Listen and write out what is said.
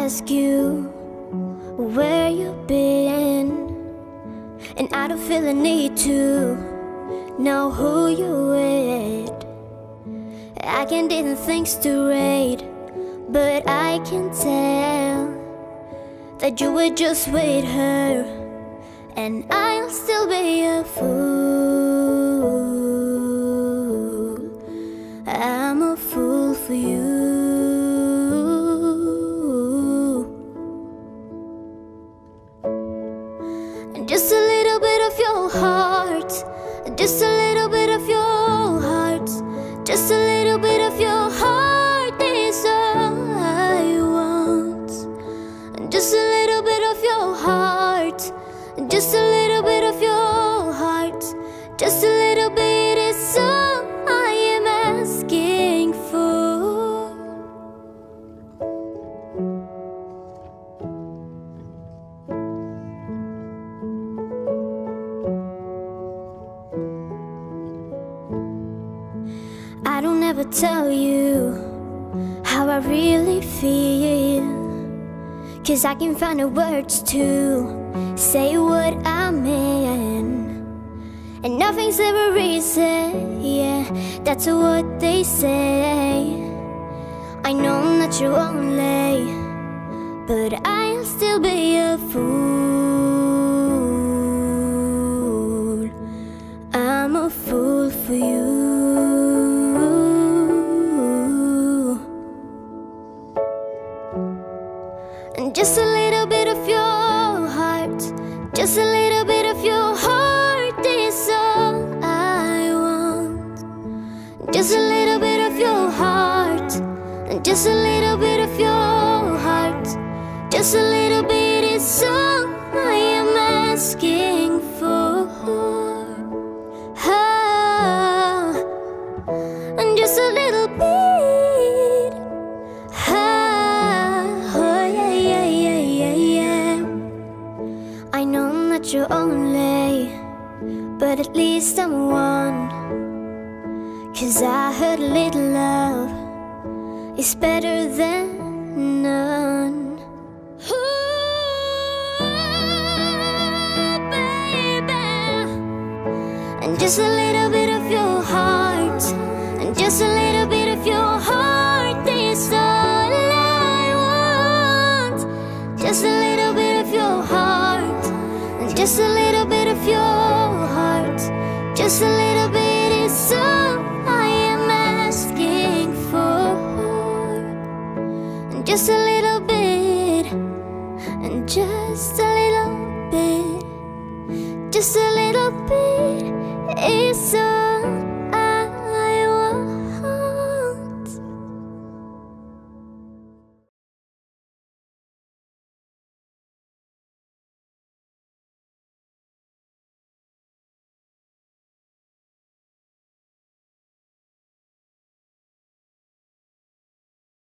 ask you where you've been, and I don't feel a need to know who you're with. I can do things to rate, but I can tell that you were just with her, and I'll still be a fool. I'm a fool for you. And just a little bit of your heart, just a little bit of your heart, just a little bit of your heart is all I want. And just a little bit of your heart, just a little bit of your heart, just a little bit is all I am asking for. I don't ever tell you how I really feel, 'cause I can find the words to say what I mean. And nothing's ever easy, yeah, that's what they say. I know I'm not your only, but I'll still be a fool. I'm a fool for you. And just a little bit of your heart, just a little bit of your heart is all I want. Just a little bit of your heart, and just a little bit of your heart, just a little bit is all I am asking for. Ah, and just a little bit. Ah, oh yeah, yeah, yeah, yeah, yeah. I know I'm not your only, but at least I'm one. 'Cause I heard a little love is better than none. Ooh, baby. And just a little bit of your heart, and just a little bit of your heart is all I want. Just a little bit of your heart, and just a little bit of your heart, just a little bit is all I am asking for. And just a little